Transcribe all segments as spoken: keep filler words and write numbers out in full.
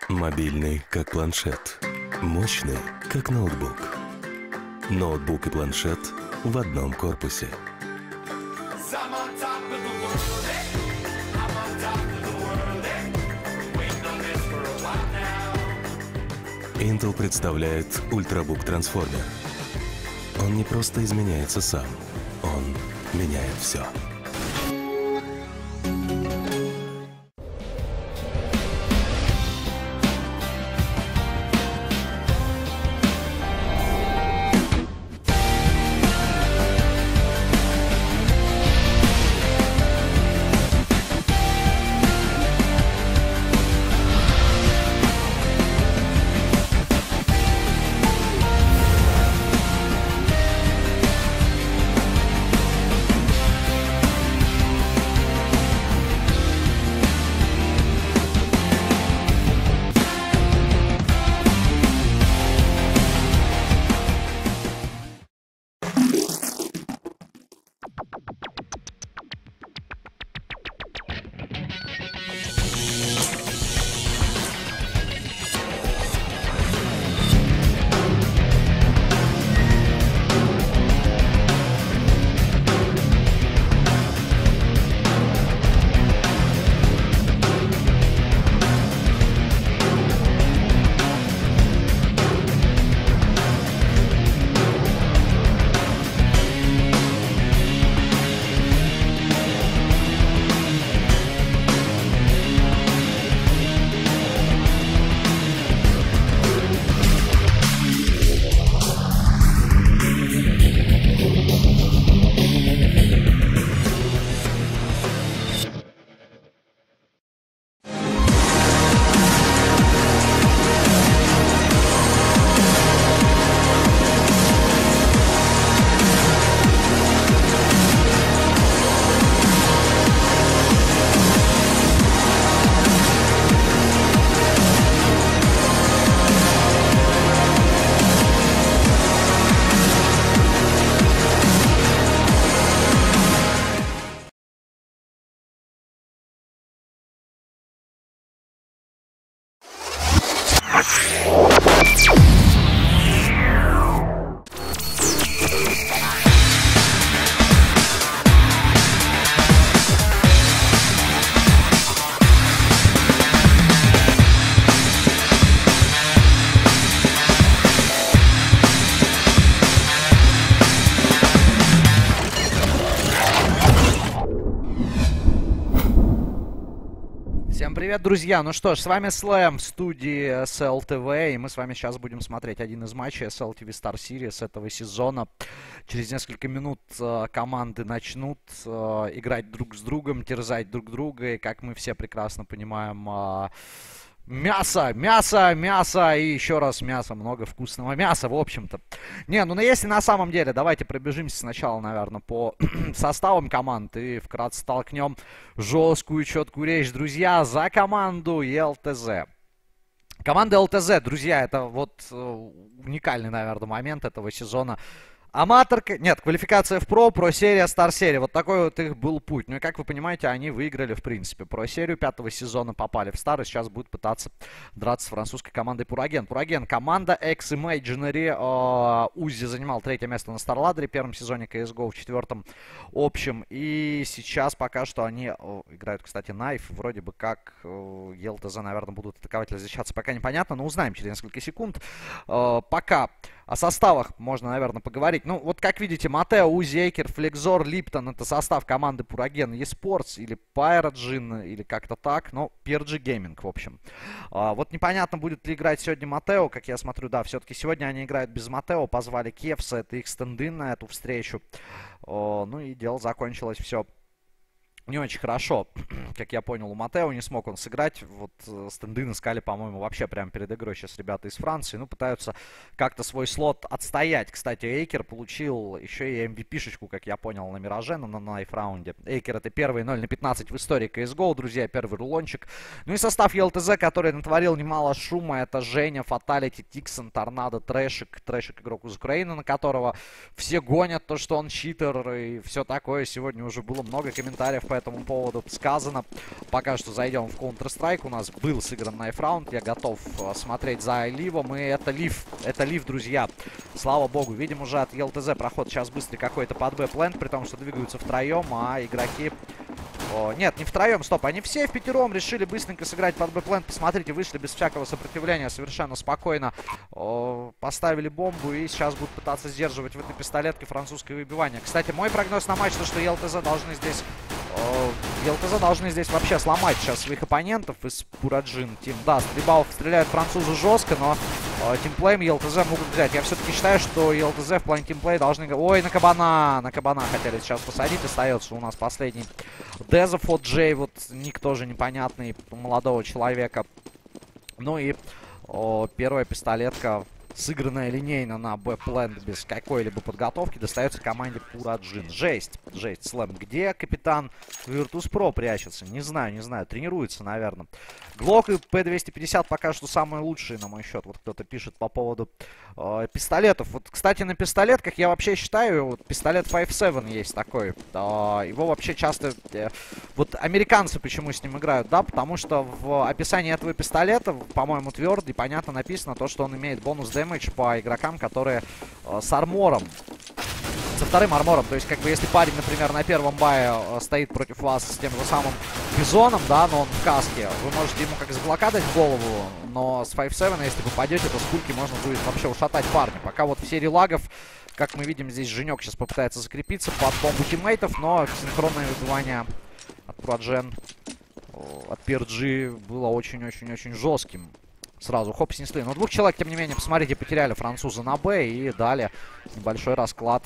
Мобильный, как планшет. Мощный, как ноутбук. Ноутбук и планшет в одном корпусе. Intel представляет Ultrabook Transformer. Он не просто изменяется сам, он меняет все. Привет, друзья! Ну что ж, с вами Слэм в студии эс эл ти ви, и мы с вами сейчас будем смотреть один из матчей эс эл ти ви Star Series этого сезона. Через несколько минут э, команды начнут э, играть друг с другом, терзать друг друга, и, как мы все прекрасно понимаем, э, мясо, мясо, мясо и еще раз мясо, много вкусного мяса, в общем-то. Не, ну если на самом деле, давайте пробежимся сначала, наверное, по составам команд и вкратце толкнем жесткую, четкую речь, друзья, за команду эл ти зет. Команда эл ти зет, друзья, это вот э, уникальный, наверное, момент этого сезона. Аматорка, нет, квалификация в Про, Про-серия, Стар-серия. Вот такой вот их был путь. Ну и как вы понимаете, они выиграли, в принципе, Про-серию пятого сезона, попали в Стар и сейчас будут пытаться драться с французской командой Пураген. Пураген, команда X-Imaginary. Э, Узи занимал третье место на Старладере в первом сезоне си эс го, в четвертом общем. И сейчас пока что они э, играют, кстати, Найф. Вроде бы как э, эл ти зет, наверное, будут атаковать или защищаться, пока непонятно, но узнаем через несколько секунд. Э, пока о составах можно, наверное, поговорить. Ну, вот как видите, Матео, Узи, Эйкер, Флексор, Липтон — это состав команды Пураген eSports или Pyrogen, или как-то так. Но пи ар джи Gaming, в общем. А, вот непонятно, будет ли играть сегодня Матео. Как я смотрю, да, все-таки сегодня они играют без Матео. Позвали Кевса, это их стенды на эту встречу. О, ну и дело закончилось все не очень хорошо. Как я понял, у Матео не смог он сыграть. Вот э, стенды искали, по-моему, вообще прямо перед игрой сейчас ребята из Франции. Ну, пытаются как-то свой слот отстоять. Кстати, Эйкер получил еще и эм ви пи-шечку, как я понял, на Мираже, на найф-раунде. Эйкер — это первый ноль на пятнадцать в истории си эс го, друзья, первый рулончик. Ну и состав эл ти зет, который натворил немало шума, это Женя, Фаталити, Тиксон, Торнадо, Трэшик. Трэшик — игрок из Украины, на которого все гонят то, что он читер и все такое. Сегодня уже было много комментариев по этому поводу сказано. сезона. Пока что зайдем в Counter-Strike. У нас был сыгран Knife Round. Я готов смотреть за Ливом. И это Лив. Это Лив, друзья. Слава богу. Видим уже от ЕЛТЗ проход сейчас быстрый какой-то под Б-плент. При том, что двигаются втроем, а игроки... О, нет, не втроем, стоп. Они все в пятером решили быстренько сыграть под Б-плент. Посмотрите, вышли без всякого сопротивления. Совершенно спокойно о, поставили бомбу. И сейчас будут пытаться сдерживать в этой пистолетке французское выбивание. Кстати, мой прогноз на матч, то, что ЕЛТЗ должны здесь... О, ЕЛТЗ должны здесь вообще сломать сейчас своих оппонентов из Пураджин Тим. Да, стрибалов стреляют французы жестко, но о, тимплеем ЕЛТЗ могут взять. Я все-таки считаю, что ЕЛТЗ в плане тимплея должны... Ой, на кабана! На кабана хотели сейчас посадить. Остается у нас последний Дезов от Джей. Вот ник тоже непонятный у молодого человека. Ну и о, первая пистолетка, сыгранная линейно на Б-плент без какой-либо подготовки, достается команде Пураджин. Жесть, жесть, Слэм. Где капитан Virtus.pro прячется? Не знаю, не знаю. Тренируется, наверное. Глок и П двести пятьдесят пока что самые лучшие, на мой счет. Вот кто-то пишет по поводу э, пистолетов. Вот, кстати, на пистолетках я вообще считаю, вот пистолет пять семь есть такой. Э, его вообще часто... Э, вот американцы почему с ним играют, да? Потому что в описании этого пистолета, по-моему, твердый, понятно написано то, что он имеет бонус дэмэдж по игрокам, которые э, с армором. Со вторым армором. То есть, как бы, если парень, например, на первом бае э, стоит против вас с тем же самым бизоном, да, но он в каске, вы можете ему как заблока дать в голову, но с пять семь, если попадете, то с пульки можно будет вообще ушатать парня. Пока вот в серии лагов, как мы видим, здесь Женек сейчас попытается закрепиться под бомбу тиммейтов, но синхронное выбивание от Проджен, от пи эр джи было очень-очень-очень жестким. Сразу хоп, снесли. Но двух человек, тем не менее, посмотрите, потеряли французы на Б и дали небольшой расклад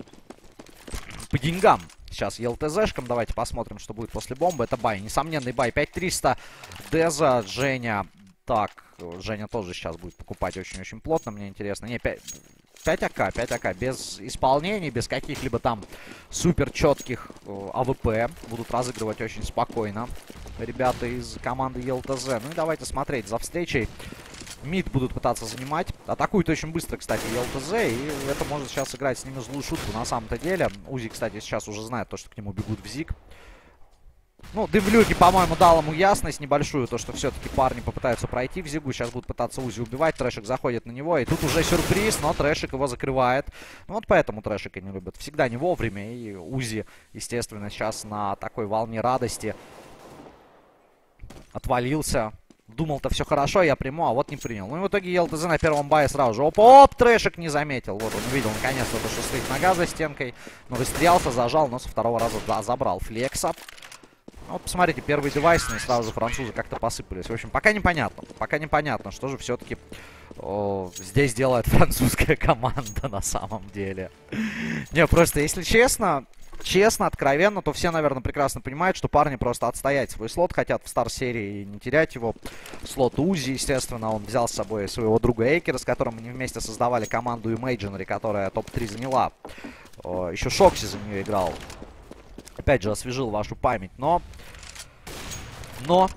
по деньгам. Сейчас ЕЛТЗшкам. Давайте посмотрим, что будет после бомбы. Это бай. Несомненный бай. пять триста. Деза, Женя. Так, Женя тоже сейчас будет покупать очень-очень плотно. Мне интересно. Не, пять АК. пять АК. Без исполнений, без каких-либо там супер четких э, АВП. Будут разыгрывать очень спокойно ребята из команды ЕЛТЗ. Ну и давайте смотреть за встречей. Мид будут пытаться занимать. Атакуют очень быстро, кстати, ЕЛТЗ. И это может сейчас играть с ними злую шутку на самом-то деле. Узи, кстати, сейчас уже знает то, что к нему бегут в ЗИГ. Ну, дым в люке, по-моему, дал ему ясность небольшую. То, что все-таки парни попытаются пройти в ЗИГу. Сейчас будут пытаться Узи убивать. Трэшик заходит на него. И тут уже сюрприз, но Трэшик его закрывает. Ну, вот поэтому Трэшика не любят. Всегда не вовремя. И Узи, естественно, сейчас на такой волне радости отвалился. Думал-то все хорошо, я приму, а вот не принял. Ну и в итоге ЕЛТЗ на первом бае сразу же. Оп, оп, Трэшик не заметил. Вот он увидел наконец-то, что стоит нога за стенкой. Но расстрелялся, зажал, но со второго раза, да, забрал флекса. Ну, вот посмотрите, первый девайсный, сразу же французы как-то посыпались. В общем, пока непонятно. Пока непонятно, что же все-таки здесь делает французская команда на самом деле. Не, просто, если честно... Честно, откровенно, то все, наверное, прекрасно понимают, что парни просто отстоять свой слот хотят в стар-серии и не терять его. Слот Узи, естественно, он взял с собой своего друга Эйкера, с которым они вместе создавали команду Imaginary, которая топ три заняла. О, еще Шокси за нее играл. Опять же, освежил вашу память, но... Но...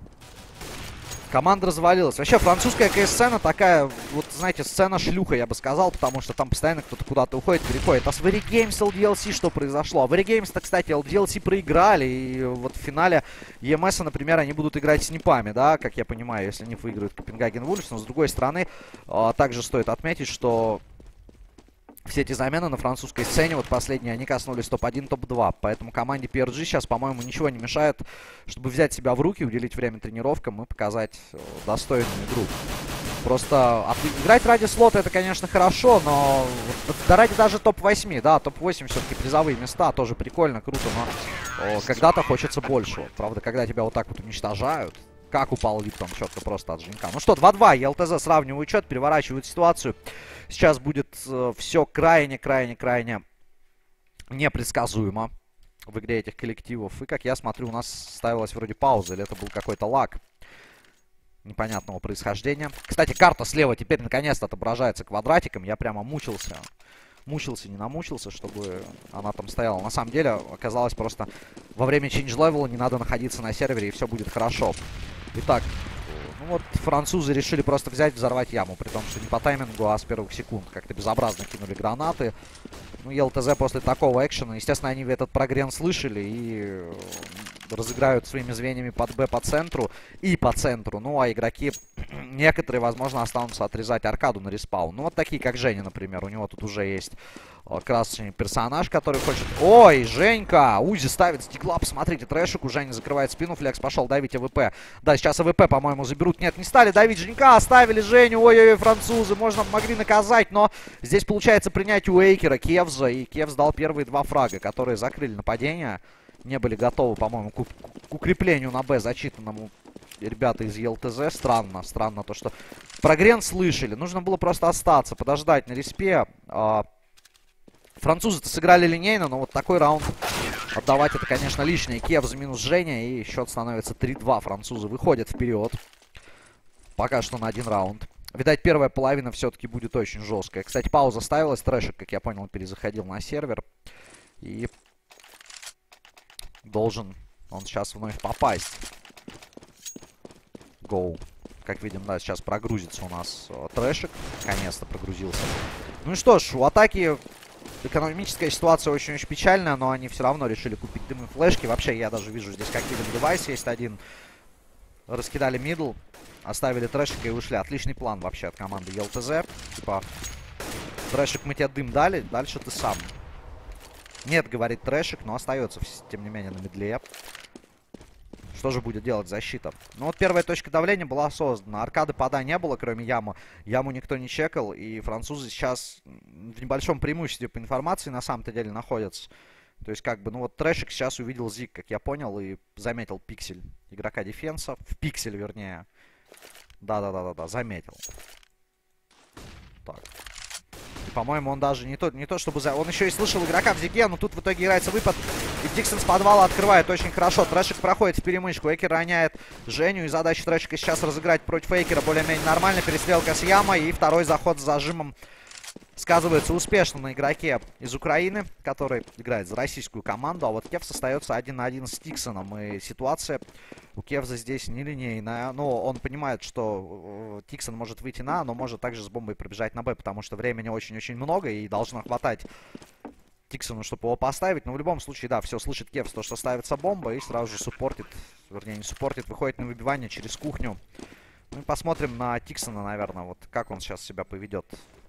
Команда развалилась. Вообще, французская КС-сцена такая, вот, знаете, сцена шлюха, я бы сказал, потому что там постоянно кто-то куда-то уходит, переходит. А с Very Games эл ди эл си что произошло? А Very Games-то, кстати, эл ди эл си проиграли, и вот в финале и эм эс, например, они будут играть с Непами, да, как я понимаю, если не выиграют Копенгаген Вульфс. Но, с другой стороны, также стоит отметить, что... Все эти замены на французской сцене, вот последние, они коснулись топ один, топ два. Поэтому команде пи эр джи сейчас, по-моему, ничего не мешает, чтобы взять себя в руки, уделить время тренировкам и показать э, достойную игру. Просто от... играть ради слота это, конечно, хорошо, но да, ради даже топ восемь, да, топ восемь все-таки призовые места, тоже прикольно, круто, но когда-то хочется большего. Правда, когда тебя вот так вот уничтожают, как упал Липтон, четко просто от Женька. Ну что, два-два, ЕЛТЗ сравнивают счет, переворачивают ситуацию. Сейчас будет э, все крайне-крайне-крайне непредсказуемо в игре этих коллективов. И, как я смотрю, у нас ставилась вроде пауза, или это был какой-то лаг непонятного происхождения. Кстати, карта слева теперь наконец-то отображается квадратиком. Я прямо мучился. Мучился, не намучился, чтобы она там стояла. На самом деле, оказалось просто во время change-левела не надо находиться на сервере, и все будет хорошо. Итак, ну вот французы решили просто взять, взорвать яму, при том, что не по таймингу, а с первых секунд. Как-то безобразно кинули гранаты. Ну, ЕЛТЗ после такого экшена, естественно, они этот прогрен слышали и разыграют своими звеньями под Б по центру и по центру. Ну, а игроки, некоторые, возможно, останутся отрезать аркаду на респаун. Ну, вот такие, как Женя, например. У него тут уже есть э, красочный персонаж, который хочет... Ой, Женька! Узи ставит стекла, посмотрите, трэшик. У Жени закрывает спину, Флекс пошел давить АВП. Да, сейчас АВП, по-моему, заберут. Нет, не стали давить Женька, оставили Женю. Ой-ой-ой, французы, можно, могли наказать, но здесь получается принять у Эйкера Кевза. И Кевз дал первые два фрага, которые закрыли нападение. Не были готовы, по-моему, к, к укреплению на Б, зачитанному ребята из ЕЛТЗ. Странно, странно то, что про Грен слышали. Нужно было просто остаться, подождать на респе. А, французы-то сыграли линейно, но вот такой раунд отдавать это, конечно, лишнее. Кевз минус Женя, и счет становится три-два. Французы выходят вперед. Пока что на один раунд. Видать, первая половина все-таки будет очень жесткая. Кстати, пауза ставилась. Трэшик, как я понял, перезаходил на сервер. И... должен он сейчас вновь попасть. Гоу. Как видим, да, сейчас прогрузится у нас о, трэшик. Наконец-то прогрузился. Ну и что ж, у атаки экономическая ситуация очень-очень печальная, но они все равно решили купить дым и флешки. Вообще, я даже вижу, здесь как видим, девайс есть один. Раскидали мидл, оставили трэшика и ушли. Отличный план вообще от команды ЕЛТЗ. Типа, трэшик, мы тебе дым дали, дальше ты сам. Нет, говорит трэшик, но остается, тем не менее, на мидле. Что же будет делать защита? Ну вот первая точка давления была создана. Аркады пода не было, кроме яму. Яму никто не чекал. И французы сейчас в небольшом преимуществе по информации на самом-то деле находятся. То есть как бы, ну вот трэшик сейчас увидел зиг, как я понял, и заметил пиксель игрока дефенса. В пиксель, вернее. Да-да-да-да-да, заметил. Так. По-моему, он даже не то, не то чтобы... За... Он еще и слышал игрока в зиге, но тут в итоге играется выпад. И Диксон с подвала открывает очень хорошо. Трэшик проходит в перемычку. Эйкер роняет Женю. И задача Трэшика сейчас разыграть против Эйкера более-менее нормально. Перестрелка с Яма. И второй заход с зажимом сказывается успешно на игроке из Украины, который играет за российскую команду. А вот Кевс остается один на один с Тиксоном. И ситуация у Кевза здесь нелинейная. Но он понимает, что Тиксон может выйти на А, но может также с бомбой пробежать на Б, потому что времени очень-очень много и должно хватать Тиксону, чтобы его поставить. Но в любом случае, да, все, слышит Кевс, то, что ставится бомба, и сразу же суппортит, вернее, не суппортит, выходит на выбивание через кухню. Ну и посмотрим на Тиксона, наверное, вот как он сейчас себя поведет.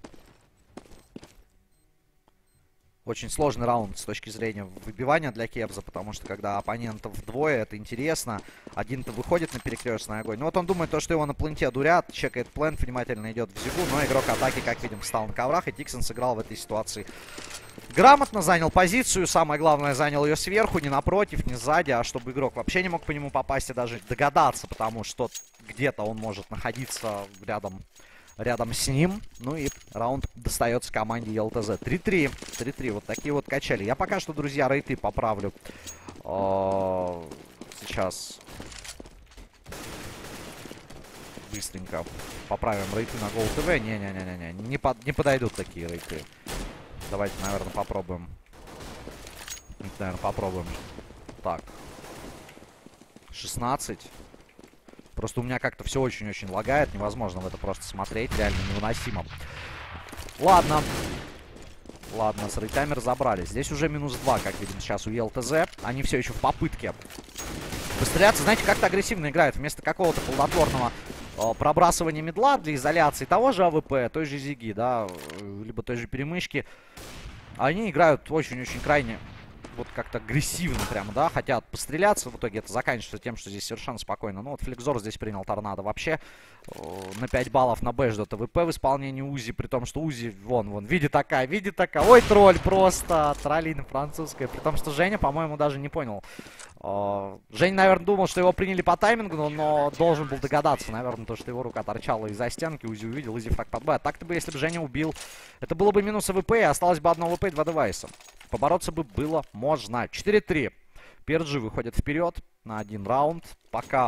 Очень сложный раунд с точки зрения выбивания для Кевза, потому что когда оппонентов вдвое, это интересно. Один-то выходит на перекрестный огонь. Ну вот он думает, то, что его на пленте дурят, чекает плент, внимательно идет в зигу, но игрок атаки, как видим, встал на коврах, и Тиксон сыграл в этой ситуации грамотно, занял позицию, самое главное, занял ее сверху, не напротив, не сзади, а чтобы игрок вообще не мог по нему попасть и даже догадаться, потому что где-то он может находиться рядом... рядом с ним. Ну и раунд достается команде ЕЛТЗ. три-три. три-три. Вот такие вот качели. Я пока что, друзья, рейты поправлю. Сейчас. Быстренько поправим рейты на GoTV. Не-не-не-не-не. Не, под... не подойдут такие рейты. Давайте, наверное, попробуем. Наверное, попробуем. Так. шестнадцать. Просто у меня как-то все очень-очень лагает. Невозможно в это просто смотреть. Реально невыносимо. Ладно. Ладно, с рейтами разобрались. Здесь уже минус два, как видим сейчас у ЕЛТЗ. Они все еще в попытке постреляться. Знаете, как-то агрессивно играют. Вместо какого-то плодотворного э, пробрасывания медла для изоляции того же АВП, той же Зиги, да, либо той же перемычки. Они играют очень-очень крайне... вот как-то агрессивно прямо, да, хотят постреляться. В итоге это заканчивается тем, что здесь совершенно спокойно. Ну вот Флексзор здесь принял торнадо вообще. Э, на пять баллов на Б ждет АВП в исполнении Узи. При том, что Узи, вон, вон, видит такая, видит такая. Ой, тролль просто. Троллина французская. При том, что Женя, по-моему, даже не понял. Э, Женя, наверное, думал, что его приняли по таймингу, но, но должен был догадаться, наверное, то, что его рука торчала из-за стенки. Узи увидел, Узи фраг под Б. А так-то бы, если бы Женя убил, это было бы минус АВП, и осталось бы одно АВП и два девайса. Побороться бы было можно. четыре-три. Перджи выходит вперед на один раунд. Пока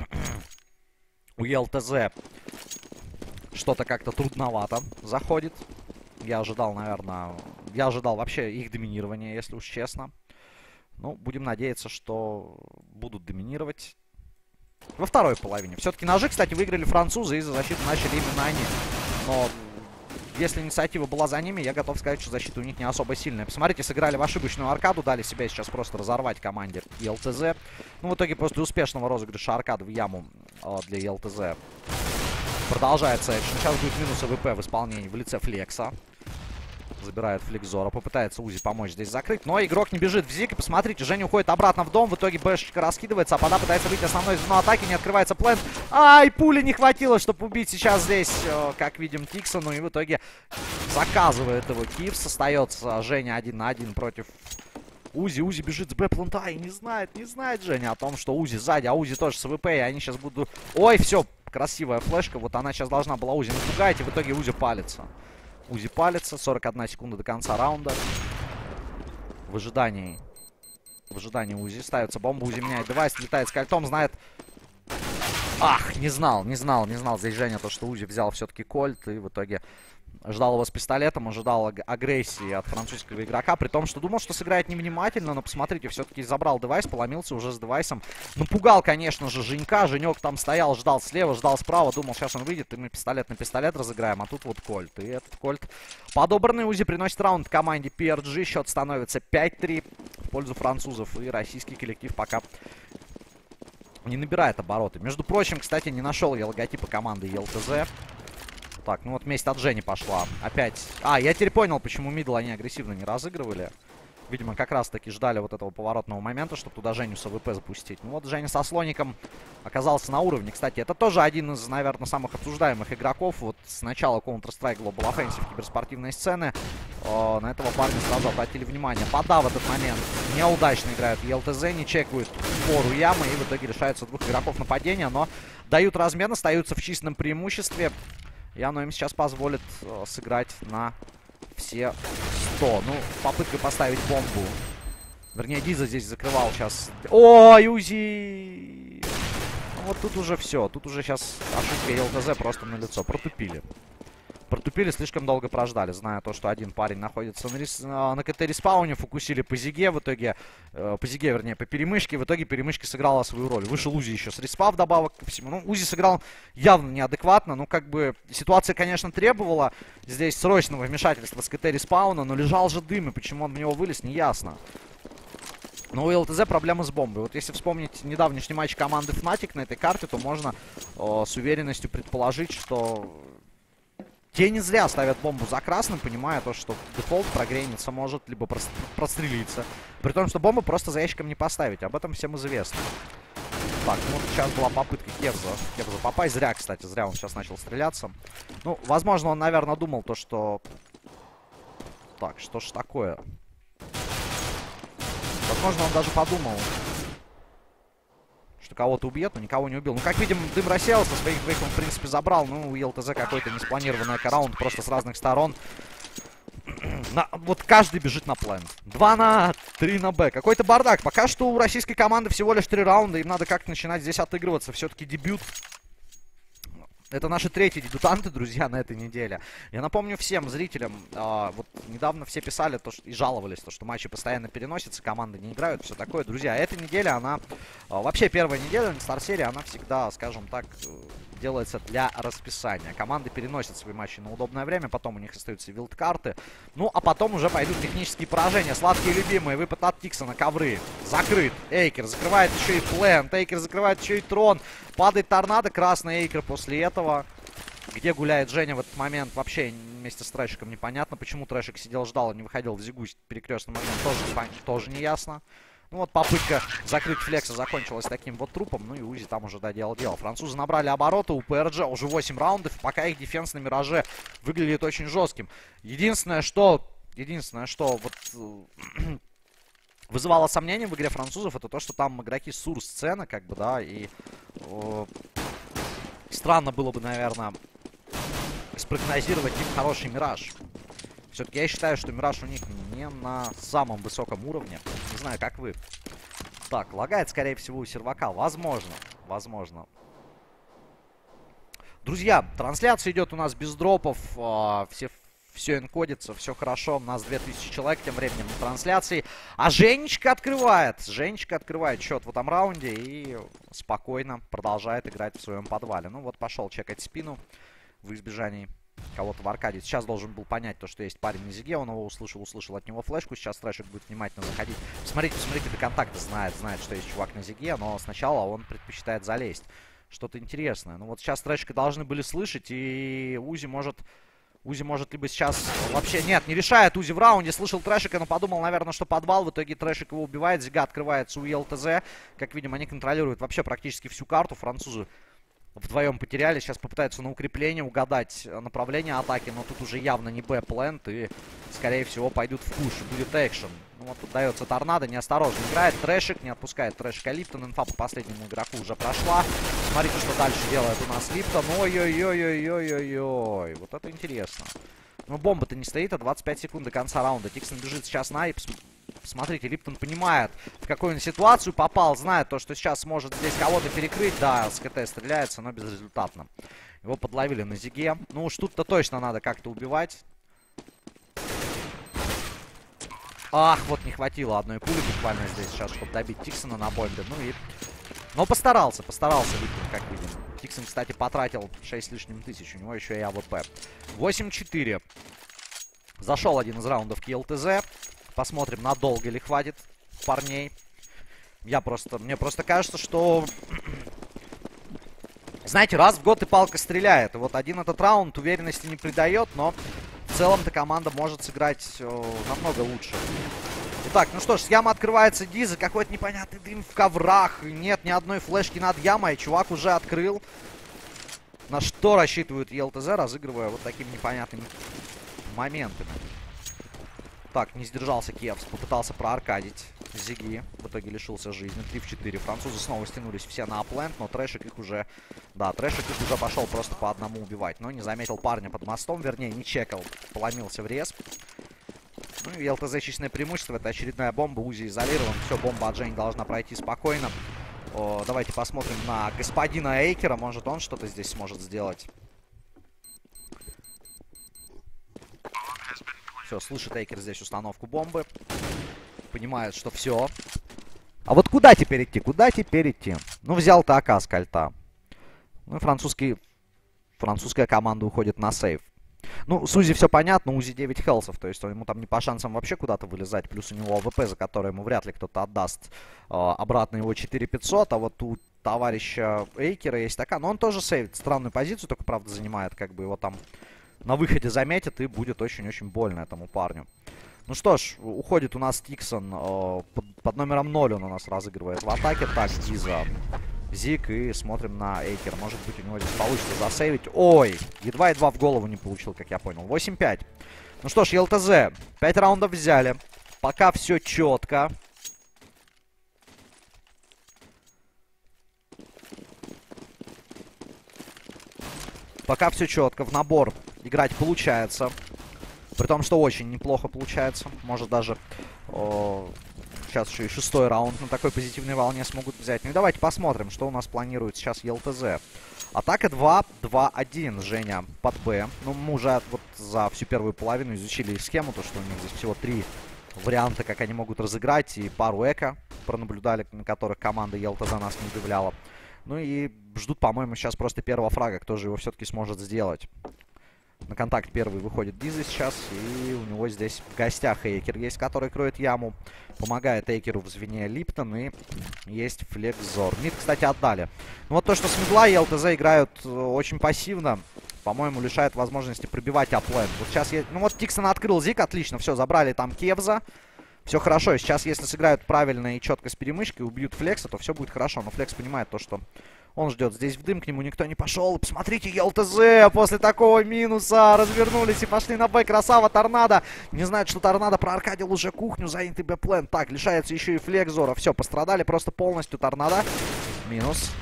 у ЕЛТЗ что-то как-то трудновато заходит. Я ожидал, наверное... Я ожидал вообще их доминирования, если уж честно. Ну, будем надеяться, что будут доминировать во второй половине. Все-таки ножи, кстати, выиграли французы, и за защиту начали именно они. Но... если инициатива была за ними, я готов сказать, что защита у них не особо сильная. Посмотрите, сыграли в ошибочную аркаду, дали себя сейчас просто разорвать команде ЕЛТЗ. Ну, в итоге после успешного розыгрыша аркады в яму э, для ЕЛТЗ продолжается экшен. Сейчас будет минус АВП в исполнении в лице Флекса. Забирает Фликзора, попытается Узи помочь здесь закрыть, но игрок не бежит в зик. И посмотрите, Женя уходит обратно в дом, в итоге Бэшечка раскидывается, а Пада пытается выйти основной звено атаки, не открывается плент. Ай, пули не хватило, чтобы убить сейчас здесь, как видим, Тиксону, и в итоге заказывает его Кивс. Остается Женя один на один против Узи. Узи бежит с Б-плента и не знает, не знает Женя о том, что Узи сзади, а Узи тоже с АВП, и они сейчас будут... Ой, все, красивая флешка, вот она сейчас должна была Узи напугать, и в итоге Узи палится. Узи палится, сорок одна секунда до конца раунда. В ожидании. В ожидании Узи ставится бомба, Узи меняет девайс, летает с кольтом, знает... Ах, не знал, не знал, не знал здесь Женя то, что Узи взял все-таки кольт, и в итоге ждал его с пистолетом, ожидал аг агрессии от французского игрока, при том, что думал, что сыграет невнимательно, но посмотрите, все-таки забрал девайс, поломился уже с девайсом. Напугал, конечно же, Женька, Женек там стоял, ждал слева, ждал справа, думал, сейчас он выйдет, и мы пистолет на пистолет разыграем, а тут вот кольт. И этот кольт подобранный. Узи приносит раунд команде пи эр джи, счет становится пять три в пользу французов, и российский коллектив пока не набирает обороты. Между прочим, кстати, не нашел я логотипа команды ЕЛТЗ. Так, ну вот месть от Жени пошла. Опять. А, я теперь понял, почему мидл они агрессивно не разыгрывали. Видимо, как раз-таки ждали вот этого поворотного момента, чтобы туда Женю с АВП запустить. Ну вот Женя со слоником оказался на уровне. Кстати, это тоже один из, наверное, самых обсуждаемых игроков. Вот с начала Counter-Strike Global Offensive киберспортивной сцены. О, на этого парня сразу обратили внимание. Пода в этот момент неудачно играют ЕЛТЗ, не чекают фору ямы. И в итоге лишаются двух игроков нападения. Но дают размен, остаются в численном преимуществе. И оно им сейчас позволит э, сыграть на все сто. Ну, попытка поставить бомбу. Вернее, Диза здесь закрывал сейчас. Ой, Узи! Ну, вот тут уже все. Тут уже сейчас ошибка ЕЛТЗ просто на лицо. Протупили. Протупили, слишком долго прождали, зная то, что один парень находится на, рес... на КТ-респауне, фокусили по зиге, в итоге, э, по зиге, вернее, по перемышке, в итоге перемышка сыграла свою роль. Вышел Узи еще с респа вдобавок ко всему. Ну, Узи сыграл явно неадекватно, ну, как бы, ситуация, конечно, требовала здесь срочного вмешательства с КТ-респауна, но лежал же дым, и почему он в него вылез, не ясно. Но у ЛТЗ проблемы с бомбой. Вот если вспомнить недавнешний матч команды Fnatic на этой карте, то можно э, с уверенностью предположить, что... Те не зря ставят бомбу за красным, понимая то, что дефолт прогрениться может, либо прострелиться. При том, что бомбу просто за ящиком не поставить. Об этом всем известно. Так, ну вот сейчас была попытка Кевза, Кевза попасть. Зря, кстати, зря он сейчас начал стреляться. Ну, возможно, он, наверное, думал то, что... Так, что ж такое? Возможно, он даже подумал, что кого-то убьет, но никого не убил. Ну, как видим, дым рассеялся, своих двоих он, в принципе, забрал. Ну, у ЕЛТЗ какой-то неспланированный раунд просто с разных сторон. На, вот каждый бежит на план. два на А, три на Б. Какой-то бардак. Пока что у российской команды всего лишь три раунда. Им надо как-то начинать здесь отыгрываться. Все-таки дебют. Это наши третьи дебютанты, друзья, на этой неделе. Я напомню всем зрителям, э, вот недавно все писали то, что, и жаловались, то, что матчи постоянно переносятся, команды не играют, все такое. Друзья, эта неделя, она, э, вообще первая неделя на Стар-серии, она всегда, скажем так, делается для расписания. Команды переносят свои матчи на удобное время, потом у них остаются вилдкарты. Ну, а потом уже пойдут технические поражения. Сладкие любимые, выпад от Тиксона, ковры. Закрыт. Эйкер закрывает еще и плент. Эйкер закрывает еще и трон. Падает торнадо, красный Эйкер после этого. Где гуляет Женя в этот момент, вообще вместе с Трэшиком непонятно. Почему Трэшик сидел, ждал, а не выходил в зигу перекрестный момент, тоже, тоже не ясно. Ну вот попытка закрыть Флекса закончилась таким вот трупом. Ну и Узи там уже доделал дело. Французы набрали обороты, у ПРДЖ уже восемь раундов. Пока их дефенс на Мираже выглядит очень жестким. Единственное, что... Единственное, что вот... вызывало сомнения в игре французов, это то, что там игроки Сур-сцена, как бы, да, и... Э, странно было бы, наверное, спрогнозировать им хороший Мираж. Все-таки я считаю, что Мираж у них не на самом высоком уровне. Не знаю, как вы. Так, лагает, скорее всего, у сервака. Возможно. Возможно. Друзья, трансляция идет у нас без дропов. Э, все, все энкодится, все хорошо. У нас две тысячи человек тем временем на трансляции. А Женечка открывает. Женечка открывает счет в этом раунде и спокойно продолжает играть в своем подвале. Ну вот, пошел чекать спину в избежании кого-то в аркаде. Сейчас должен был понять то, что есть парень на зиге. Он его услышал, услышал от него флешку. Сейчас Трэшик будет внимательно заходить. Смотрите, посмотрите, до контакта знает, знает, что есть чувак на зиге. Но сначала он предпочитает залезть. Что-то интересное. Ну вот сейчас Трэшика должны были слышать. И Узи может... Узи может либо сейчас... Вообще нет, не решает Узи в раунде. Слышал Трэшика, но подумал, наверное, что подвал. В итоге Трэшик его убивает. Зига открывается у ЕЛТЗ. Как видим, они контролируют вообще практически всю карту. Французы вдвоем потеряли. Сейчас попытаются на укрепление угадать направление атаки. Но тут уже явно не Б-плент. И, скорее всего, пойдут в пуш. Будет экшен. Ну вот тут дается торнадо. Неосторожно играет. Трэшик не отпускает Трэшика Липтон. Инфа по последнему игроку уже прошла. Смотрите, что дальше делает у нас Липтон. Ой-ой-ой-ой-ой-ой-ой. Вот это интересно. Ну, бомба-то не стоит, а двадцать пять секунд до конца раунда. Тиксон бежит сейчас на и... Смотрите, Липтон понимает, в какую он ситуацию попал. Знает то, что сейчас сможет здесь кого-то перекрыть. Да, с КТ стреляется, но безрезультатно. Его подловили на зиге. Ну уж тут-то точно надо как-то убивать. Ах, вот не хватило одной пули буквально здесь сейчас, чтобы добить Тиксона на бомбе. Ну и... Но постарался, постарался Липтон, как видим. Тиксон, кстати, потратил шесть с лишним тысяч. У него еще и АВП. восемь четыре. Зашел один из раундов к ЕЛТЗ. Посмотрим, надолго ли хватит парней. Я просто... Мне просто кажется, что... Знаете, раз в год и палка стреляет. И вот один этот раунд уверенности не придает, но в целом-то команда может сыграть о, намного лучше. Итак, ну что ж, с ямы открывается Диза. Какой-то непонятный дым в коврах. Нет ни одной флешки над ямой. Чувак уже открыл. На что рассчитывают ЕЛТЗ, разыгрывая вот такими непонятными моментами. Так, не сдержался Кевс, попытался проаркадить Зиги, в итоге лишился жизни. три в четыре. Французы снова стянулись все на аплент, но Трэшик их уже... Да, Трэшик их уже пошел просто по одному убивать, но не заметил парня под мостом, вернее, не чекал, поломился в респ. Ну и ЛТЗ численное преимущество, это очередная бомба, Узи изолирован, все, бомба от Жени должна пройти спокойно. О, давайте посмотрим на господина Эйкера, может он что-то здесь сможет сделать. Все, слышит Эйкер здесь установку бомбы. Понимает, что все. А вот куда теперь идти? Куда теперь идти? Ну, взял-то АК с кольта. Ну, и французский... французская команда уходит на сейв. Ну, с Узи все понятно. Узи девять хелсов. То есть ему там не по шансам вообще куда-то вылезать. Плюс у него АВП, за который ему вряд ли кто-то отдаст э, обратно его четыре пятьсот. А вот у товарища Эйкера есть такая. Но он тоже сейвит. Странную позицию только, правда, занимает. Как бы его там... на выходе заметит, и будет очень-очень больно этому парню. Ну что ж, уходит у нас Тиксон. Э, под, под номером ноль он у нас разыгрывает в атаке. Так, Диза, Зик, и смотрим на Эйкер. Может быть, у него здесь получится засейвить. Ой, едва-едва в голову не получил, как я понял. восемь пять. Ну что ж, ЕЛТЗ. пять раундов взяли. Пока все четко. Пока все четко. В набор играть получается. При том, что очень неплохо получается. Может даже... О, сейчас еще и шестой раунд на такой позитивной волне смогут взять. Ну и давайте посмотрим, что у нас планирует сейчас ЕЛТЗ. Атака два два один. Женя под Б. Ну, мы уже вот за всю первую половину изучили схему. То, что у них здесь всего три варианта, как они могут разыграть. И пару эко пронаблюдали, на которых команда ЕЛТЗ нас не удивляла. Ну и ждут, по-моему, сейчас просто первого фрага. Кто же его все-таки сможет сделать. На контакт первый выходит Диза сейчас. И у него здесь в гостях Эйкер есть, который кроет яму. Помогает Эйкеру в звене Липтон. И есть Флексзор. Мид, кстати, отдали. Ну вот то, что с мидла и ЛТЗ играют очень пассивно, по-моему, лишает возможности пробивать аплент. Вот сейчас я... Ну вот Тиксон открыл Зик, отлично. Все, забрали там Кевза. Все хорошо. Сейчас, если сыграют правильно и четко с перемычкой, убьют Флекса, то все будет хорошо. Но Флекс понимает то, что... Он ждет здесь в дым, к нему никто не пошел. Посмотрите, ЕЛТЗ после такого минуса развернулись и пошли на Б. Красава, Торнадо. Не знает, что Торнадо проаркадил уже кухню, занятый Б-плен. Так, лишается еще и Флексзора. Все, пострадали просто полностью Торнадо. Минус.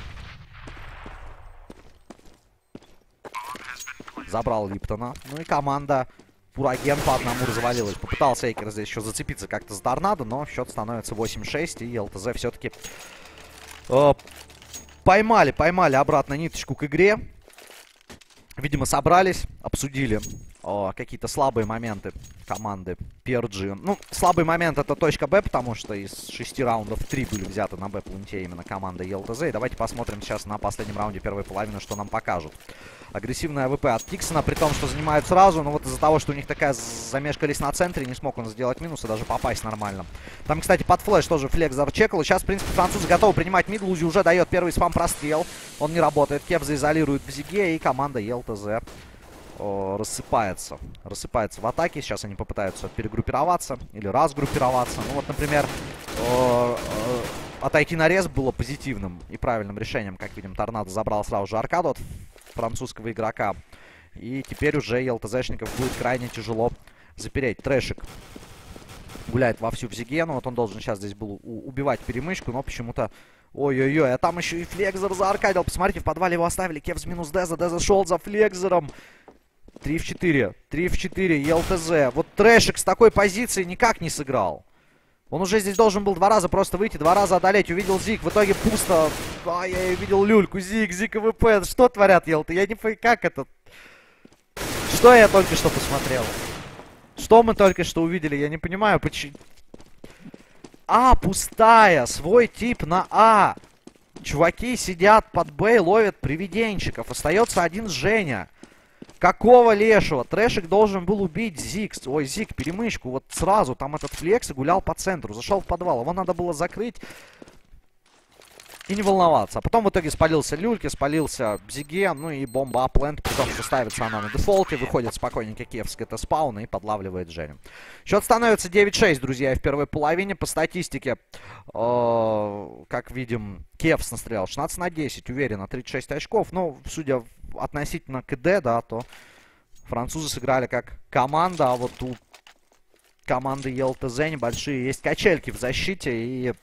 Забрал Липтона. Ну и команда Пураген по одному развалилась. Попытался Эйкер здесь еще зацепиться как-то за Торнадо, но счет становится восемь шесть. И ЕЛТЗ все-таки... Э Поймали, поймали обратно ниточку к игре. Видимо, собрались, обсудили какие-то слабые моменты команды пи эр джи. Ну, слабый момент это точка Б, потому что из шести раундов три были взяты на Б-планте именно команда и эл ти зет. И давайте посмотрим сейчас на последнем раунде первой половины, что нам покажут. Агрессивная АВП от Тиксона, при том, что занимают сразу. Но вот из-за того, что у них такая замешкались на центре, не смог он сделать минус и даже попасть нормально. Там, кстати, под флеш тоже флекс зачекал. И сейчас, в принципе, французы готовы принимать мидл. Узи уже дает первый спам-прострел. Он не работает. Кев заизолирует в зиге. И команда и эл ти зет о, рассыпается. Рассыпается в атаке. Сейчас они попытаются перегруппироваться. Или разгруппироваться. Ну вот, например, о, о, отойти на рез было позитивным и правильным решением. Как видим, Торнадо забрал сразу же аркаду от французского игрока. И теперь уже и эл ти зет-шников будет крайне тяжело запереть. Трэшик гуляет вовсю в зиге. Ну вот он должен сейчас здесь был убивать перемычку, но почему-то... Ой-ой-ой, а там еще и Флексер зааркадил. Посмотрите, в подвале его оставили. Кевс минус Деза. Деза шел за Флексером. три в четыре. три в четыре. и эл ти зет. Вот Трэшик с такой позиции никак не сыграл. Он уже здесь должен был два раза просто выйти, два раза одолеть. Увидел Зиг, в итоге пусто. А, я увидел люльку. Зиг, Зиг, АВП. Что творят и эл ти? Я не понимаю, как это... Что я только что посмотрел? Что мы только что увидели? Я не понимаю, почему... А, пустая. Свой тип на А. Чуваки сидят под Б и ловят привиденчиков. Остается один Женя. Какого лешего? Трэшик должен был убить Зиг. Ой, Зиг, перемычку. Вот сразу там этот флекс и гулял по центру. Зашел в подвал. Его надо было закрыть и не волноваться. А потом в итоге спалился люльки, спалился Зиге. Ну и бомба аплент. При том, что ставится она на дефолте. Выходит спокойненько Кевс с спауна и подлавливает Женю. Счет становится девять шесть, друзья, в первой половине. По статистике, э, как видим, Кевс настрелял шестнадцать на десять. Уверенно, тридцать шесть очков. Но, судя относительно КД, да, то французы сыграли как команда. А вот у команды и эл ти зет небольшие есть качельки в защите. И...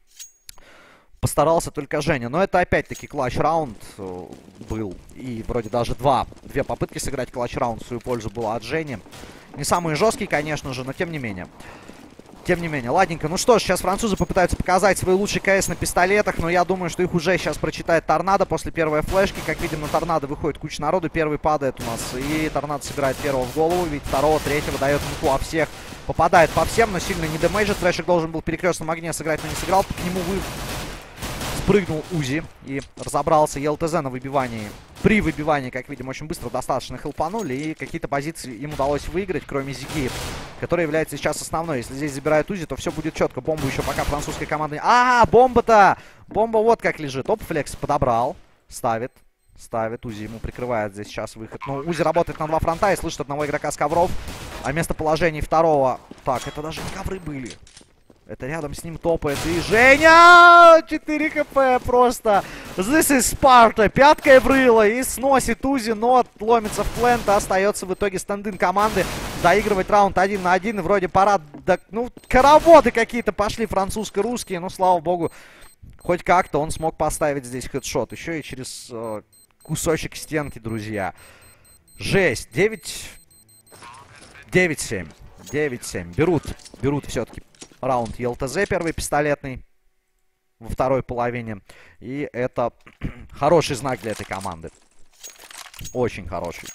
постарался только Женя. Но это опять-таки клатч-раунд э, был. И вроде даже два. Две попытки сыграть клатч-раунд в свою пользу было от Жени. Не самые жесткие, конечно же, но тем не менее. Тем не менее. Ладненько. Ну что ж, сейчас французы попытаются показать свои лучшие КС на пистолетах. Но я думаю, что их уже сейчас прочитает Торнадо после первой флешки. Как видим, на Торнадо выходит куча народу. Первый падает у нас. И Торнадо собирает первого в голову. Ведь второго, третьего дает инфу о всех. Попадает по всем, но сильно не демейджит. Трэшик должен был в перекрестном огне сыграть, но не сыграл. К нему вы... Прыгнул Узи и разобрался. и эл ти зет на выбивании. При выбивании, как видим, очень быстро достаточно хелпанули. И какие-то позиции им удалось выиграть, кроме Зиги, который является сейчас основной. Если здесь забирают Узи, то все будет четко. Бомбу еще пока французская команда... А, бомба-то! Бомба вот как лежит. Оп, Флекс подобрал. Ставит. Ставит. Узи ему прикрывает здесь сейчас выход. Но Узи работает на два фронта и слышит одного игрока с ковров. А местоположение второго... Так, это даже не ковры были. Это рядом с ним топает. И Женя! четыре хп просто. This is Sparta. Пяткой брыло и сносит Узи, но ломится в плент. Остается в итоге стендин команды. Доигрывать раунд один на один. И вроде пора... Да, ну, караводы какие-то пошли французско-русские. Ну, слава богу, хоть как-то он смог поставить здесь хедшот. Еще и через э, кусочек стенки, друзья. Жесть. девять... девять семь. девять семь. Берут. Берут все-таки раунд и эл ти зет, первый пистолетный во второй половине. И это хороший знак для этой команды. Очень хороший.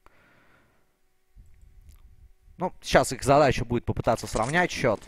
Ну, сейчас их задача будет попытаться сравнять счет.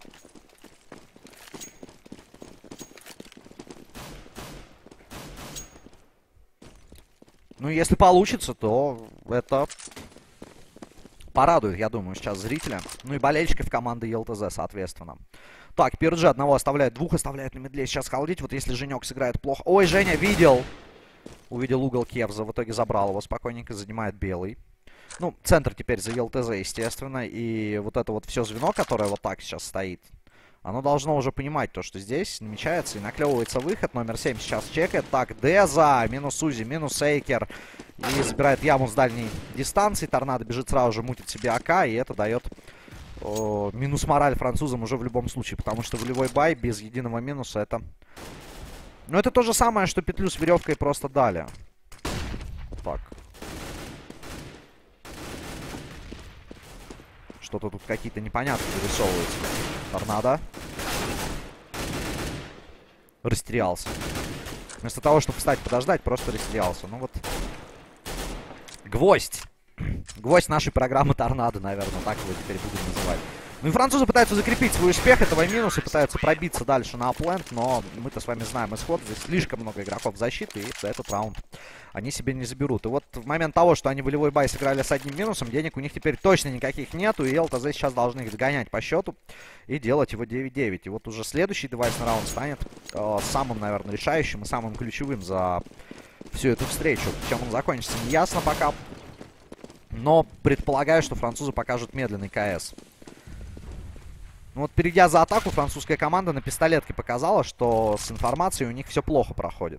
Ну, если получится, то это... порадует, я думаю, сейчас зрителя. Ну и болельщиков команды и эл ти зет, соответственно. Так, пи эр джи одного оставляет, двух оставляет на медле. Сейчас халдить. Вот если Женек сыграет плохо... Ой, Женя видел! Увидел угол Кевза. В итоге забрал его спокойненько. Занимает белый. Ну, центр теперь за и эл ти зет, естественно. И вот это вот все звено, которое вот так сейчас стоит, оно должно уже понимать то, что здесь намечается и наклевывается выход. Номер семь сейчас чекает. Так, Деза, минус Узи, минус Эйкер. И забирает яму с дальней дистанции. Торнадо бежит сразу же, мутит себе АК. И это дает о, минус мораль французам уже в любом случае. Потому что волевой бай без единого минуса это... Ну, это то же самое, что петлю с веревкой просто дали. Так. Что-то тут какие-то непонятки вырисовываются. Торнадо. Растерялся. Вместо того, чтобы встать подождать, просто растерялся. Ну вот. Гвоздь. Гвоздь нашей программы Торнадо, наверное, так его теперь будем называть. Ну и французы пытаются закрепить свой успех этого минуса, пытаются пробиться дальше на апленд, но мы-то с вами знаем исход. Здесь слишком много игроков защиты, и за этот раунд они себе не заберут. И вот в момент того, что они волевой бай сыграли с одним минусом, денег у них теперь точно никаких нету, и ЛТЗ сейчас должны их догонять по счету и делать его девять девять. И вот уже следующий девайсный раунд станет э, самым, наверное, решающим и самым ключевым за всю эту встречу. Чем он закончится, не ясно пока, но предполагаю, что французы покажут медленный КС. Ну вот, перейдя за атаку, французская команда на пистолетке показала, что с информацией у них все плохо проходит.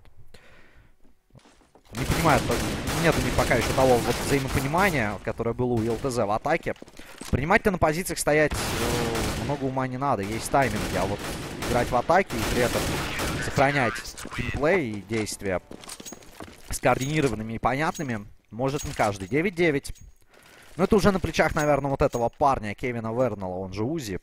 Не понимают, нет у них пока еще того вот взаимопонимания, которое было у ЛТЗ в атаке. Принимать-то на позициях стоять э, много ума не надо, есть тайминги, а вот играть в атаке и при этом сохранять геймплей и действия скоординированными и понятными может не каждый. девять девять. Но это уже на плечах, наверное, вот этого парня, Кевина Вернелла, он же Узи.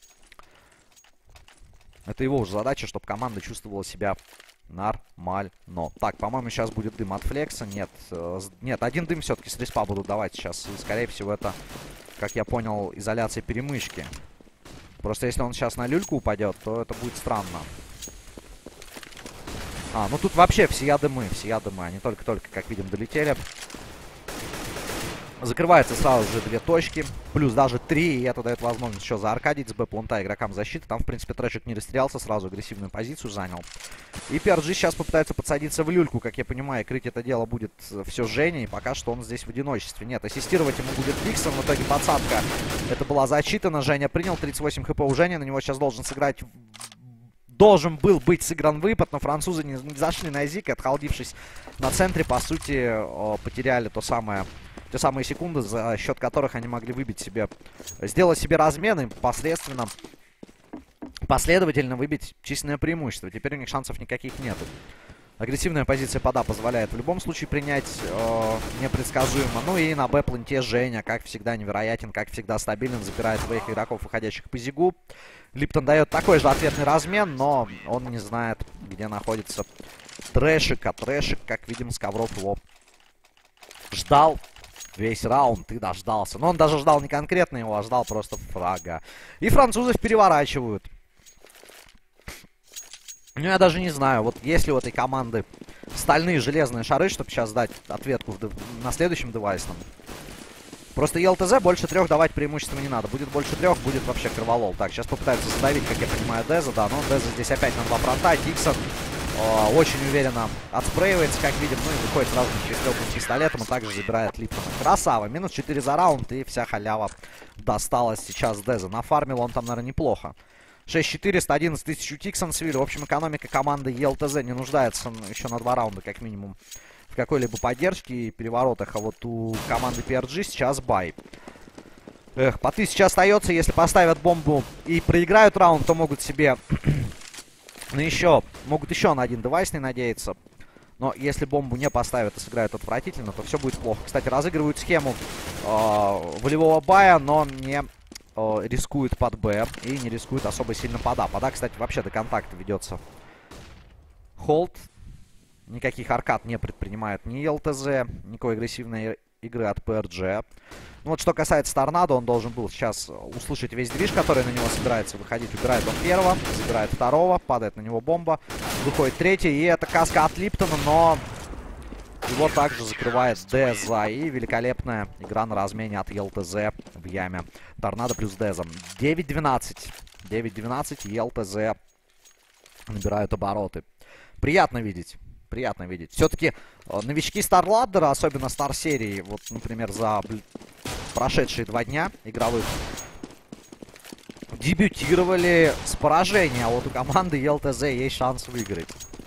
Это его уже задача, чтобы команда чувствовала себя нормально. Так, по-моему, сейчас будет дым от флекса. Нет, э, нет, один дым все-таки с респа будут давать сейчас. И, скорее всего, это, как я понял, изоляция перемычки. Просто если он сейчас на люльку упадет, то это будет странно. А, ну тут вообще всея дымы, всея дымы. Они только-только, как видим, долетели. Закрывается сразу же две точки, плюс даже три, и это дает возможность еще зааркадить с Б-планта игрокам защиты. Там, в принципе, Трэшик не растерялся, сразу агрессивную позицию занял. И пи ар джи сейчас попытается подсадиться в люльку, как я понимаю, крыть это дело будет все Женя, и пока что он здесь в одиночестве. Нет, ассистировать ему будет Диксон, в итоге подсадка это была зачитана, Женя принял, тридцать восемь хп у Жени, на него сейчас должен сыграть... Должен был быть сыгран выпад, но французы не, не зашли на Зик, отхалдившись на центре, по сути, о, потеряли то самое... Те самые секунды, за счет которых они могли выбить себе, сделать себе размен и посредственно, последовательно выбить численное преимущество. Теперь у них шансов никаких нету. Агрессивная позиция под А позволяет в любом случае принять э, непредсказуемо. Ну и на Б-планте Женя, как всегда, невероятен, как всегда стабилен, забирает своих игроков, выходящих по Зигу. Липтон дает такой же ответный размен, но он не знает, где находится Трэшик. А Трэшик, как видим, с ковров его ждал. Весь раунд и дождался. Но он даже ждал не конкретно его, а ждал просто фрага. И французов переворачивают. Ну, я даже не знаю, вот есть ли у этой команды стальные железные шары, чтобы сейчас дать ответку в, на следующем девайсном. Просто ЛТЗ больше трех давать преимущества не надо. Будет больше трех, будет вообще кроволол. Так, сейчас попытаются задавить, как я понимаю, Деза, да. Но Деза здесь опять на два фронта. Диксон э, очень уверенно отспрейивается, как видим. Ну и выходит сразу через стрелку с пистолетом. И также забирает Липтона. Красава. Минус четыре за раунд. И вся халява досталась сейчас Деза. Нафармил он там, наверное, неплохо. шесть четыреста, одиннадцать тысяч у Тиксонсвилля. В общем, экономика команды ЕЛТЗ не нуждается еще на два раунда, как минимум, в какой-либо поддержке и переворотах. А вот у команды пи ар джи сейчас бай. Эх, по тысяче остается. Если поставят бомбу и проиграют раунд, то могут себе... ну еще, могут еще на один девайсный надеяться. Но если бомбу не поставят и сыграют отвратительно, то все будет плохо. Кстати, разыгрывают схему э, волевого бая, но не... рискует под Б и не рискует особо сильно под А. Под А, кстати, вообще до контакта ведется холд. Никаких аркад не предпринимает ни ЛТЗ, никакой агрессивной игры от пи ар джи. Ну вот что касается Торнадо, он должен был сейчас услышать весь движ, который на него собирается выходить. Убирает он первого, забирает второго, падает на него бомба, выходит третий, и это каска от Липтона, но... его также закрывает Деза. И великолепная игра на размене от ЛТЗ в яме. Торнадо плюс Деза. девять двенадцать. девять двенадцать. И ЛТЗ набирают обороты. Приятно видеть. Приятно видеть. Все-таки новички Старладдера, особенно Стар-серии, вот, например, за прошедшие два дня игровых, дебютировали с поражения. А вот у команды ЛТЗ есть шанс выиграть.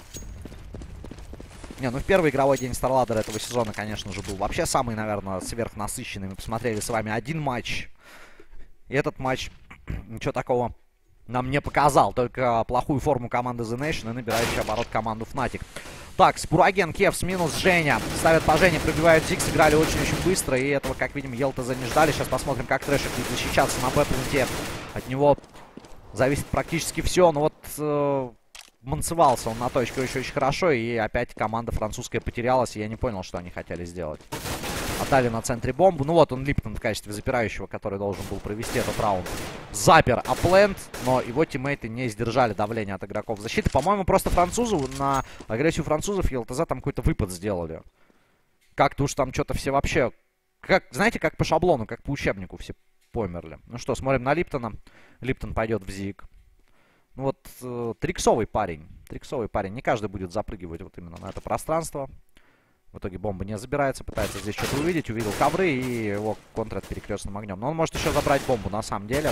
Не, ну в первый игровой день Старладдера этого сезона, конечно же, был вообще самый, наверное, сверхнасыщенный. Мы посмотрели с вами один матч. И этот матч ничего такого нам не показал. Только плохую форму команды The Nation и набирающий оборот команду Fnatic. Так, Спураген, Кевс, минус Женя. Ставят по Жене, пробивают Зиг, сыграли очень-очень быстро. И этого, как видим, ЛТЗ не ждали. Сейчас посмотрим, как Трэшик будет защищаться на Б-планте. От него зависит практически все. Но вот... Э манцевался он на точке очень-очень хорошо, и опять команда французская потерялась, и я не понял, что они хотели сделать. Отдали на центре бомбу. Ну вот он, Липтон, в качестве запирающего, который должен был провести этот раунд, запер аплент, но его тиммейты не сдержали давление от игроков защиты. По-моему, просто французу, на агрессию французов ЕЛТЗ там какой-то выпад сделали. Как-то уж там что-то все вообще... Как, знаете, как по шаблону, как по учебнику все померли. Ну что, смотрим на Липтона. Липтон пойдет в зиг. Ну вот, э, триксовый парень. Триксовый парень. Не каждый будет запрыгивать вот именно на это пространство. В итоге бомба не забирается, пытается здесь что-то увидеть, увидел ковры и его контрят перекрестным огнем. Но он может еще забрать бомбу на самом деле.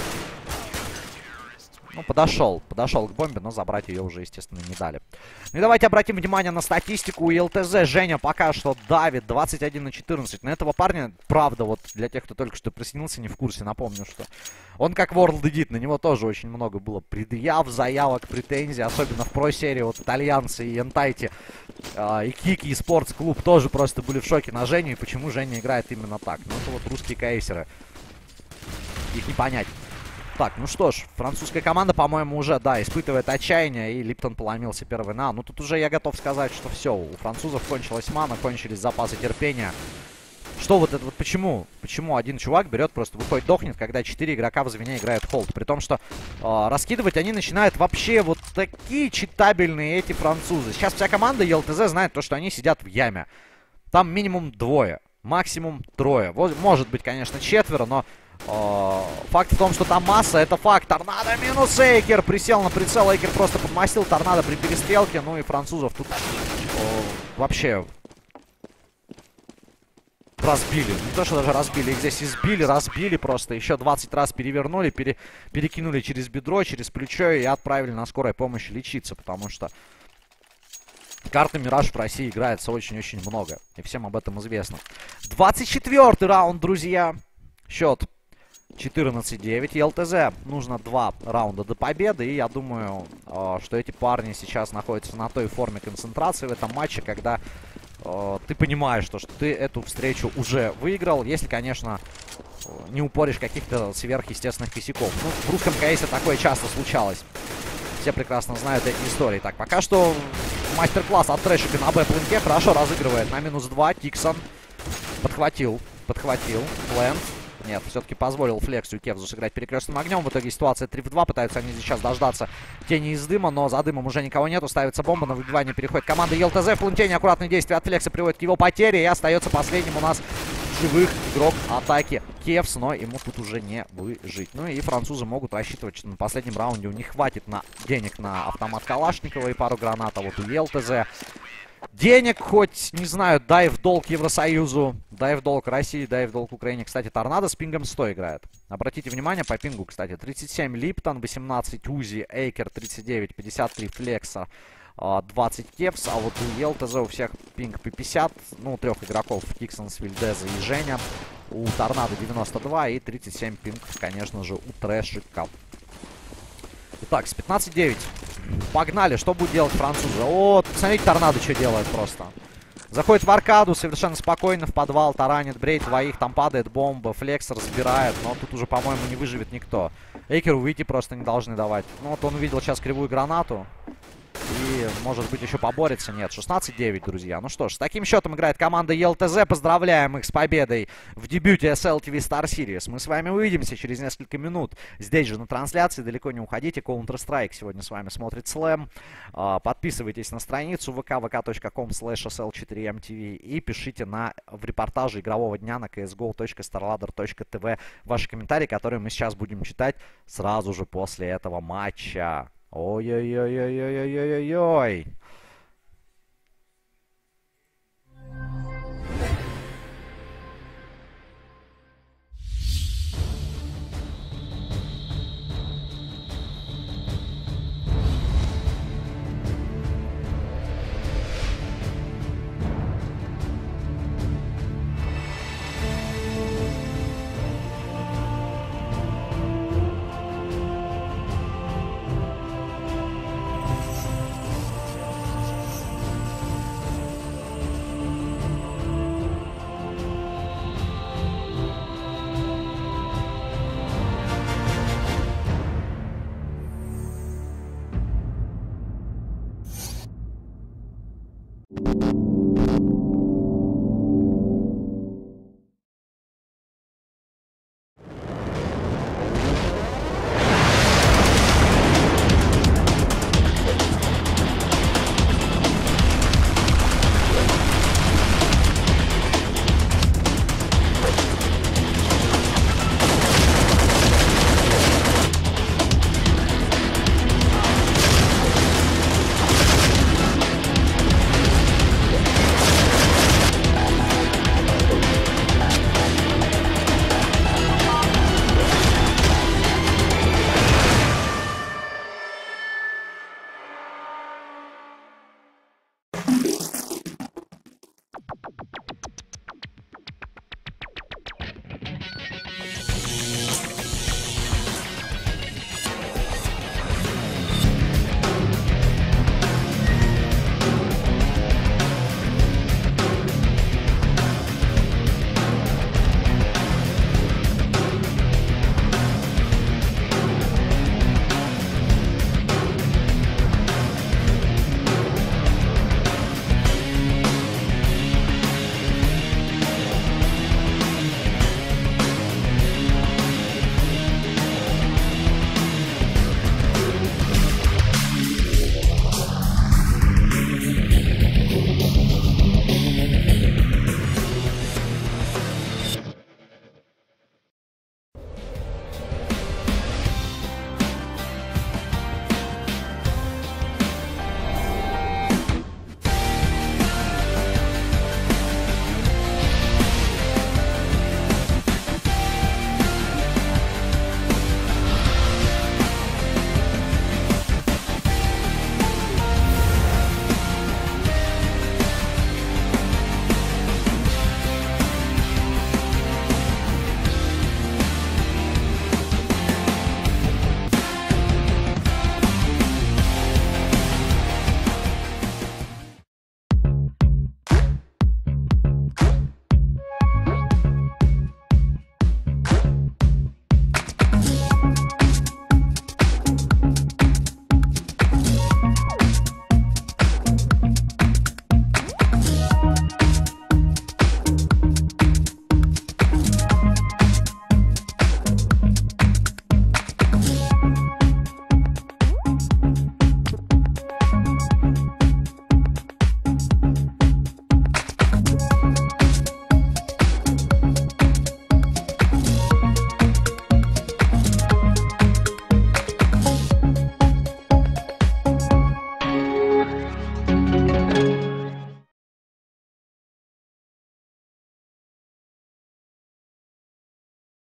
Ну, подошел, подошел к бомбе, но забрать ее уже, естественно, не дали. Ну и давайте обратим внимание на статистику у ЕЛТЗ. Женя пока что давит двадцать один на четырнадцать. На этого парня, правда, вот для тех, кто только что присоединился, не в курсе, напомню, что он как World Edit, на него тоже очень много было предъяв, заявок, претензий. Особенно в про-серии вот итальянцы и Ентайти, э, и Кики, и Спортс-клуб тоже просто были в шоке на Женю. И почему Женя играет именно так. Ну, это вот русские кейсеры. Их не понять. Так, ну что ж, французская команда, по-моему, уже, да, испытывает отчаяние, и Липтон поломился первый на. Ну, тут уже я готов сказать, что все, у французов кончилась мана, кончились запасы терпения. Что вот это вот, почему? Почему один чувак берет, просто выходит, дохнет, когда четыре игрока в звене играют холд? При том, что э, раскидывать они начинают вообще вот такие читабельные эти французы. Сейчас вся команда ЕЛТЗ знает то, что они сидят в яме. Там минимум двое, максимум трое. Вот, может быть, конечно, четверо, но... О, факт в том, что там масса, это факт. Торнадо минус Эйкер. Присел на прицел, Эйкер просто подмастил торнадо при перестрелке. Ну и французов тут о, вообще разбили. Не то, что даже разбили, их здесь избили, разбили просто. Еще двадцать раз перевернули, пере, перекинули через бедро, через плечо и отправили на скорой помощи лечиться. Потому что карты Мираж в России играется очень-очень много. И всем об этом известно. двадцать четвёртый раунд, друзья. Счет четырнадцать девять. ЕЛТЗ нужно два раунда до победы. И я думаю, э, что эти парни сейчас находятся на той форме концентрации в этом матче, когда э, ты понимаешь, что, что ты эту встречу уже выиграл. Если, конечно, не упоришь каких-то сверхъестественных косяков. Ну, в русском кейсе такое часто случалось. Все прекрасно знают эти истории. Так, пока что мастер-класс от Трэшика на Б-плинке хорошо разыгрывает на минус два. Тиксон подхватил, подхватил. Лэнд. Нет, все-таки позволил Флексу и Кевзу сыграть перекрестным огнем. В итоге ситуация три в два. Пытаются они сейчас дождаться тени из дыма, но за дымом уже никого нету. Ставится бомба, на выбивание переходит команда ЕЛТЗ. В плентене аккуратные действия от Флекса приводят к его потере. И остается последним у нас живых игрок атаки Кевс, но ему тут уже не выжить. Ну и французы могут рассчитывать, что на последнем раунде у них хватит на денег на автомат Калашникова и пару гранат. А вот у ЕЛТЗ денег хоть, не знаю, дай в долг Евросоюзу, дай в долг России, дай в долг Украине. Кстати, Торнадо с пингом сто играет. Обратите внимание по пингу, кстати. тридцать семь Липтон, восемнадцать Узи, Эйкер тридцать девять, пятьдесят три Флекса, двадцать Кевс. А вот у ЕЛТЗ у всех пинг по пятьдесят. Ну, у трех игроков, Киксон, Свильдеза и Женя. У Торнадо девяносто два и тридцать семь пинг, конечно же, у Трэшика. Итак, с пятнадцать девять. Погнали, что будет делать французы? О, смотрите, Торнадо что делает просто. Заходит в аркаду совершенно спокойно в подвал, таранит Брейд двоих, там падает бомба, Флекс разбирает, но тут уже, по-моему, не выживет никто. Эйкеру выйти просто не должны давать. Ну вот он увидел сейчас кривую гранату. И, может быть, еще поборется. Нет, шестнадцать девять, друзья. Ну что ж, с таким счетом играет команда ЕЛТЗ. Поздравляем их с победой в дебюте эс эл ти ви Star Series. Мы с вами увидимся через несколько минут. Здесь же на трансляции. Далеко не уходите. Counter-Strike сегодня с вами смотрит Слэм. Подписывайтесь на страницу вэ ка вэ ка точка ком слэш эс эл четыре эм ти ви и пишите на, в репортаже игрового дня на си эс го точка старладдер точка ти ви ваши комментарии, которые мы сейчас будем читать сразу же после этого матча. Ой-ой-ой-ой-ой-ой-ой-ой.